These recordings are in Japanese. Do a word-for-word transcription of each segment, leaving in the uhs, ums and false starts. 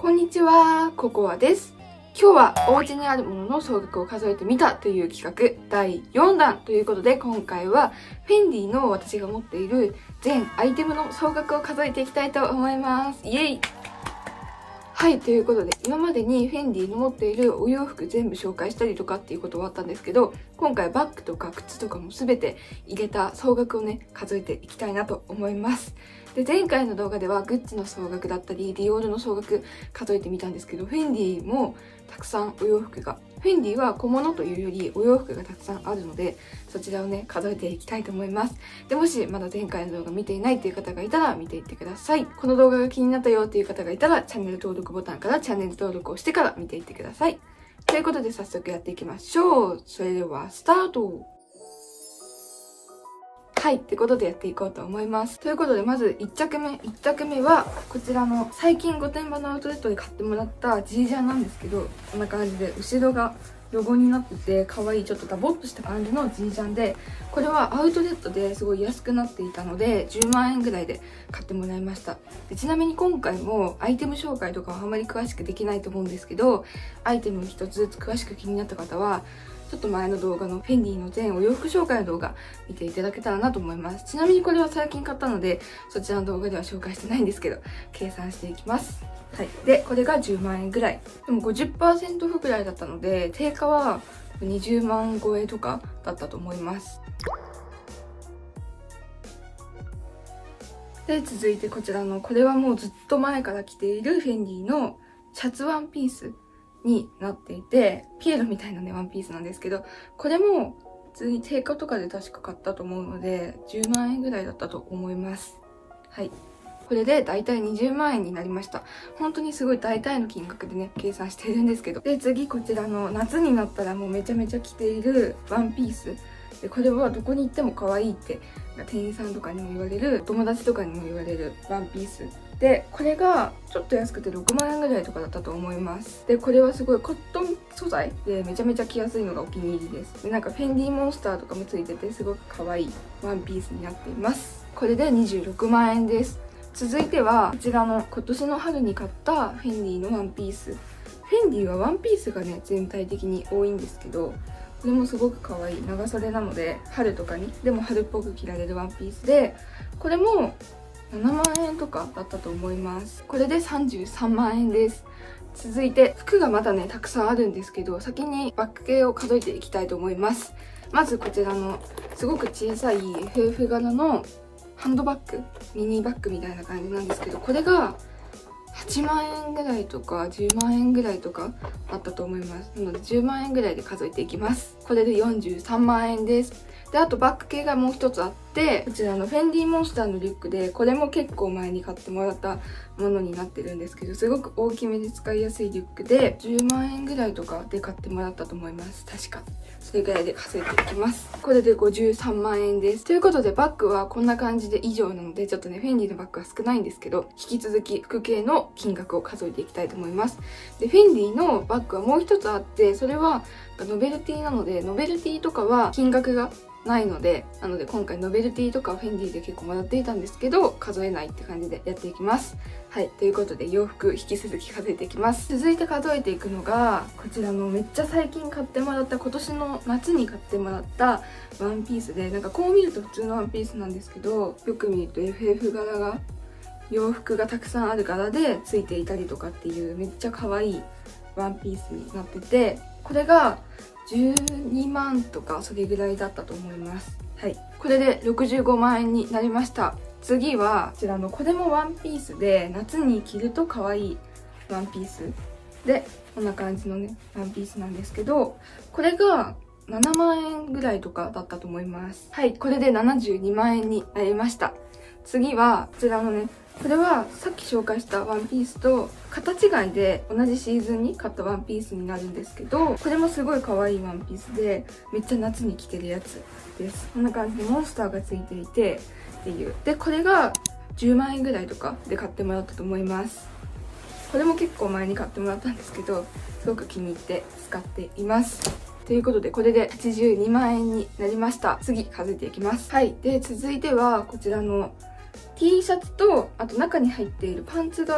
こんにちは、ココアです。今日はお家にあるものの総額を数えてみたという企画だいよんだんということで、今回はフェンディの私が持っている全アイテムの総額を数えていきたいと思います。イエイ！はい、ということで今までにフェンディの持っているお洋服全部紹介したりとかっていうことはあったんですけど、今回バッグとか靴とかも全て入れた総額をね数えていきたいなと思います。で、前回の動画ではグッズの総額だったりディオールの総額数えてみたんですけど、フェンディもたくさんお洋服が、フェンディは小物というよりお洋服がたくさんあるので、そちらをね数えていきたいと思います。で、もしまだ前回の動画見ていないっていう方がいたら見ていってください。この動画が気になったよっていう方がいたらチャンネル登録ボタンからチャンネル登録をしてから見ていってください。ということで早速やっていきましょう。それではスタート。はい、ってことでやっていこうと思います。ということで、まずいっ着目。いっ着目は、こちらの最近御殿場のアウトレットで買ってもらったジージャンなんですけど、こんな感じで後ろがロゴになってて、可愛いちょっとダボっとした感じのジージャンで、これはアウトレットですごい安くなっていたので、じゅうまんえんぐらいで買ってもらいました。で、ちなみに今回もアイテム紹介とかはあまり詳しくできないと思うんですけど、アイテム一つずつ詳しく気になった方は、ちょっと前の動画のフェンディの全お洋服紹介の動画見ていただけたらなと思います。ちなみにこれは最近買ったので、そちらの動画では紹介してないんですけど、計算していきます。はい。で、これがじゅうまんえんぐらい。でも ごじゅっパーセント オフぐらいだったので、定価はにじゅうまん超えとかだったと思います。で、続いてこちらの、これはもうずっと前から着ているフェンディのシャツワンピースになっていて、ピエロみたいなねワンピースなんですけど、これも普通に定価とかで確か買ったと思うのでじゅうまんえんぐらいだったと思います。はい、これでだいたいにじゅうまんえんになりました。本当にすごい大体の金額でね計算しているんですけど、で次こちらの夏になったらもうめちゃめちゃ着ているワンピースで、これはどこに行っても可愛いって店員さんとかにも言われる、友達とかにも言われるワンピースで、これがちょっと安くてろくまんえんぐらいとかだったと思います。で、これはすごいコットン素材でめちゃめちゃ着やすいのがお気に入りです。で、なんかフェンディモンスターとかもついててすごく可愛いワンピースになっています。これでにじゅうろくまんえんです。続いてはこちらの今年の春に買ったフェンディのワンピース。フェンディはワンピースがね全体的に多いんですけど、これもすごく可愛い長袖なので春とかにでも春っぽく着られるワンピースで、これもななまんえんとかだったと思います。これでさんじゅうさんまんえんです。続いて服がまだねたくさんあるんですけど、先にバッグ系を数えていきたいと思います。まずこちらのすごく小さい エフエフ 柄のハンドバッグ、ミニバッグみたいな感じなんですけど、これがはちまんえんぐらいとかじゅうまんえんぐらいとかあったと思います。なのでじゅうまんえんぐらいで数えていきます。これでよんじゅうさんまんえんです。で、あとバッグ系がもう一つあって、こちらのフェンディモンスターのリュックで、これも結構前に買ってもらったものになってるんですけど、すごく大きめで使いやすいリュックでじゅうまんえんぐらいとかで買ってもらったと思います。確か。それぐらいで数えていきます。これでごじゅうさんまんえんです。ということでバッグはこんな感じで以上なので、ちょっとね、フェンディのバッグは少ないんですけど、引き続き服系の金額を数えていきたいと思います。で、フェンディのバッグはもう一つあって、それはノベルティなので、ノベルティとかは金額がないので、なので今回ノベルティとかフェンディで結構もらっていたんですけど、数えないって感じでやっていきます。はい、ということで洋服引き続き数えていきます。続いて数えていくのが、こちらのめっちゃ最近買ってもらった、今年の夏に買ってもらったワンピースで、なんかこう見ると普通のワンピースなんですけど、よく見ると エフエフ 柄が、洋服がたくさんある柄でついていたりとかっていうめっちゃ可愛いワンピースになってて、これがじゅうにまんとかそれぐらいだったと思います。はい、これでろくじゅうごまんえんになりました。次はこちらの、これもワンピースで夏に着ると可愛いワンピースで、こんな感じのねワンピースなんですけど、これがななまんえんぐらいとかだったと思います。はい、これでななじゅうにまんえんになりました。次はこちらのね、これはさっき紹介したワンピースと形違いで同じシーズンに買ったワンピースになるんですけど、これもすごい可愛いワンピースでめっちゃ夏に着てるやつです。こんな感じでモンスターがついていてっていう。で、これがじゅうまんえんぐらいとかで買ってもらったと思います。これも結構前に買ってもらったんですけど、すごく気に入って使っています。ということで、これではちじゅうにまんえんになりました。次数えていきます。はい。で、続いてはこちらのT シャツと、あと中に入っているパンツが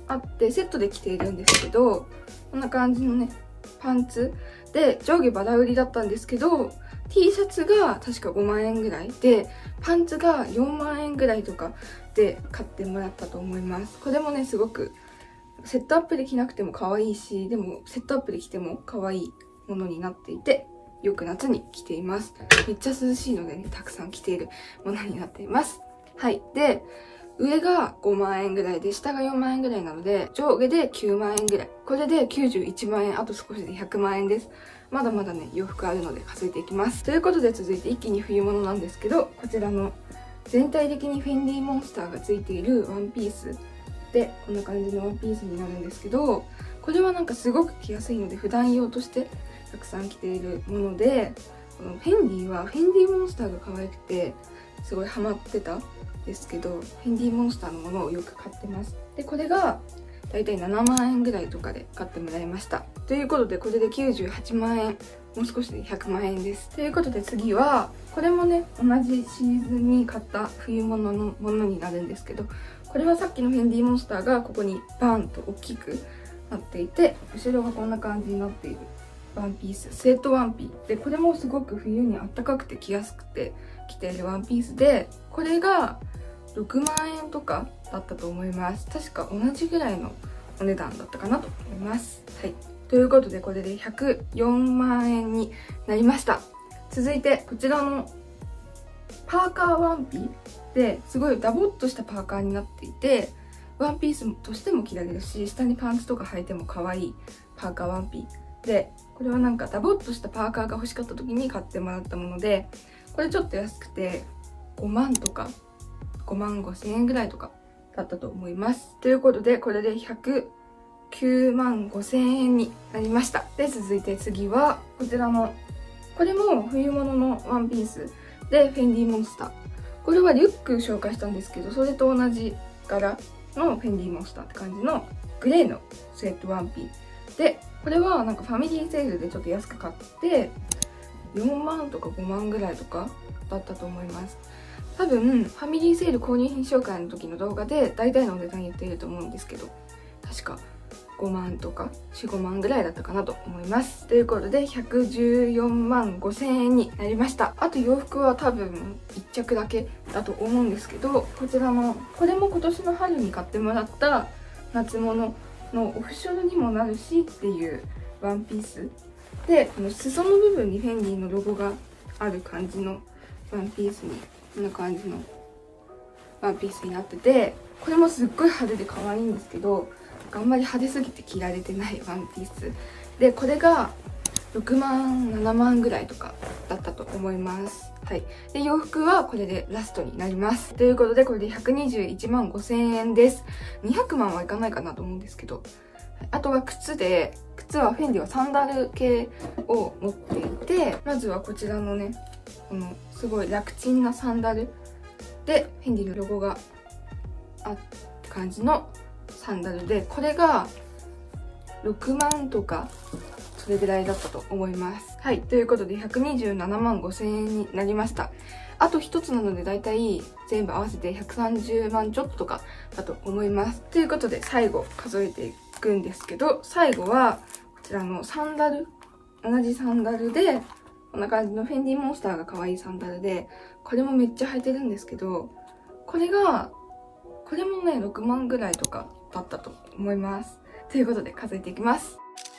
あってセットで着ているんですけど、こんな感じのねパンツで上下バラ売りだったんですけど、 T シャツが確かごまんえんぐらいでパンツがよんまんえんぐらいとかで買ってもらったと思います。これもねすごくセットアップで着なくても可愛いし、でもセットアップで着ても可愛いものになっていて、よく夏に着ています。めっちゃ涼しいのでね、たくさん着ているものになっています。はい。で、上がごまんえんぐらいで、下がよんまんえんぐらいなので、上下できゅうまんえんぐらい。これできゅうじゅういちまんえん、あと少しでひゃくまんえんです。まだまだね、洋服あるので数えていきます。ということで続いて一気に冬物なんですけど、こちらの全体的にフェンディモンスターがついているワンピースで、こんな感じのワンピースになるんですけど、これはなんかすごく着やすいので、普段用としてたくさん着ているもので、このフェンディはフェンディモンスターが可愛くて、すごいハマってたんですけど、フェンディモンスターのものをよく買ってます。で、これがだいたいななまんえんぐらいとかで買ってもらいました。ということで、これできゅうじゅうはちまんえん、もう少しでひゃくまんえんです。ということで次は、これもね、同じシーズンに買った冬物のものになるんですけど、これはさっきのフェンディモンスターがここにバーンと大きくなっていて、後ろがこんな感じになっているワンピース、スウェットワンピで、これもすごく冬にあったかくて着やすくて着ているワンピースで、これがろくまんえんとかだったと思います。確か同じぐらいのお値段だったかなと思います。はい。ということで、これでひゃくよんまんえんになりました。続いて、こちらのパーカーワンピですごいダボっとしたパーカーになっていて、ワンピースとしても着られるし、下にパンツとか履いても可愛いパーカーワンピで、これはなんかダボっとしたパーカーが欲しかった時に買ってもらったもので、これちょっと安くてごまんとかごまんごせんえんぐらいとかだったと思います。ということで、これでひゃくきゅうまんごせんえんになりました。で、続いて次はこちらの、これも冬物のワンピースで、フェンディモンスター。これはリュック紹介したんですけど、それと同じ柄のフェンディモンスターって感じのグレーのスウェットワンピで、これはなんかファミリーセールでちょっと安く買ってよんまんとかごまんぐらいとかだったと思います。多分ファミリーセール購入品紹介の時の動画で大体の値段言っていると思うんですけど、確かごまんとかよん、ごまんぐらいだったかなと思います。ということでひゃくじゅうよんまんごせんえんになりました。あと洋服は多分いっちゃくだけだと思うんですけど、こちらの、これも今年の春に買ってもらった夏物のオフショルにもなるしっていうワンピースで、この裾の部分にフェンディのロゴがある感じのワンピースに、こんな感じのワンピースになってて、これもすっごい派手で可愛いんですけど、あんまり派手すぎて着られてないワンピースで、これがろくまんななまんぐらいとかだったと思います。はい。で、洋服はこれでラストになります。ということで、これでひゃくにじゅういちまんごせんえんです。にひゃくまんはいかないかなと思うんですけど、あとは靴で、靴はフェンディはサンダル系を持っていて、まずはこちらのね、このすごい楽ちんなサンダルでフェンディのロゴがあって感じのサンダルで、これがろくまんとかそれぐらいだったと思います。はい。ということでひゃくにじゅうななまんごせんえんになりました。あと一つなのでだいたい全部合わせてひゃくさんじゅうまんちょっととかだと思います。ということで最後数えていくんですけど、最後はこちらのサンダル。同じサンダルで、こんな感じのフェンディモンスターが可愛いサンダルで、これもめっちゃ履いてるんですけど、これが、これもね、ろくまんぐらいとかだったと思います。ということで数えていきます。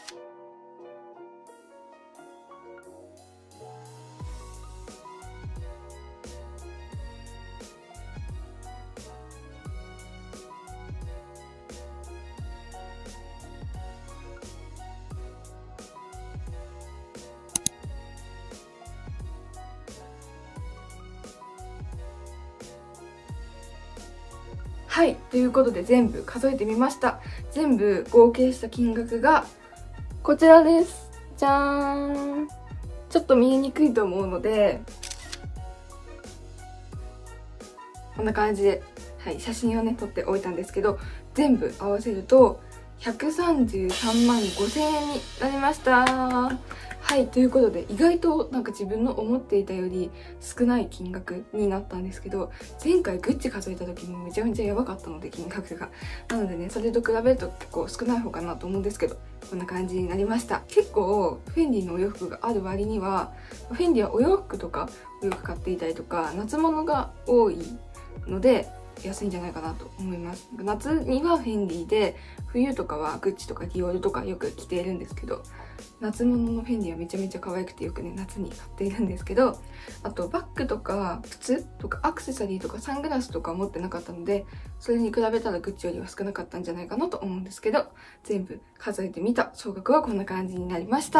はい。ということで全部数えてみました。全部合計した金額がこちらです。じゃーん。ちょっと見えにくいと思うので、こんな感じで、はい、写真をね、撮っておいたんですけど、全部合わせるとひゃくさんじゅうさんまんごせんえんになりました。はい、ということで意外となんか自分の思っていたより少ない金額になったんですけど、前回グッチ数えた時もめちゃめちゃやばかったので金額が。なのでね、それと比べると結構少ない方かなと思うんですけど、こんな感じになりました。結構フェンディのお洋服がある割には、フェンディはお洋服とかお洋服買っていたりとか夏物が多いので安いんじゃないかなと思います。夏にはフェンディで、冬とかはグッチとかディオールとかよく着ているんですけど、夏物のフェンディはめちゃめちゃ可愛くてよくね夏に買っているんですけど、あとバッグとか靴とかアクセサリーとかサングラスとか持ってなかったので、それに比べたらグッチよりは少なかったんじゃないかなと思うんですけど、全部数えてみた総額はこんな感じになりました。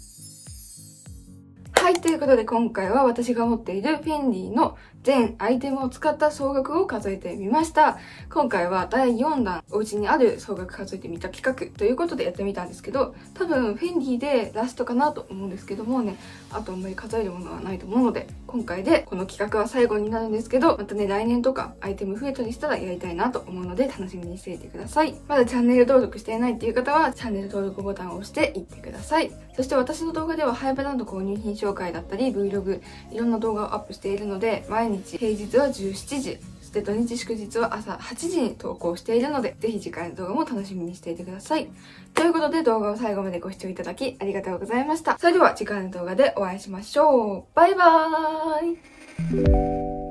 はい、ということで今回は私が持っているフェンディの全アイテムを使った総額を数えてみました。今回はだいよんだんお家にある総額数えてみた企画ということでやってみたんですけど、多分フェンディでラストかなと思うんですけどもね、あとあんまり数えるものはないと思うので、今回でこの企画は最後になるんですけど、またね来年とかアイテム増えたりしたらやりたいなと思うので楽しみにしていてください。まだチャンネル登録していないっていう方はチャンネル登録ボタンを押していってください。そして私の動画ではハイブランド購入品紹介だったり Vlog、いろんな動画をアップしているので、毎日平日はじゅうしちじ、そして土日祝日は朝はちじに投稿しているので、ぜひ次回の動画も楽しみにしていてください。ということで動画を最後までご視聴いただきありがとうございました。それでは次回の動画でお会いしましょう。バイバーイ。